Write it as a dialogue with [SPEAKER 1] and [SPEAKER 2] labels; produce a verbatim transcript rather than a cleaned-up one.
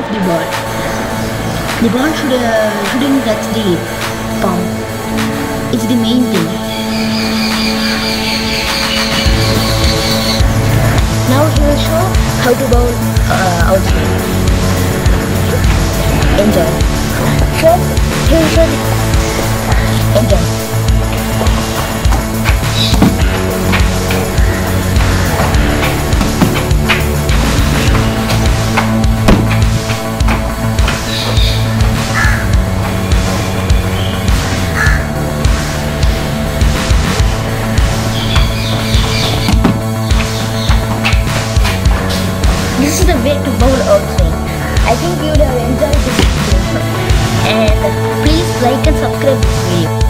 [SPEAKER 1] of the ball. The ball should, uh, shouldn't touch the palm. It's the main thing. Now he will show how to bowl uh, outside. Enjoy. First, he will show the... Enjoy. This is the way to bowl outside. I think you would have enjoyed this video. And please like and subscribe this video.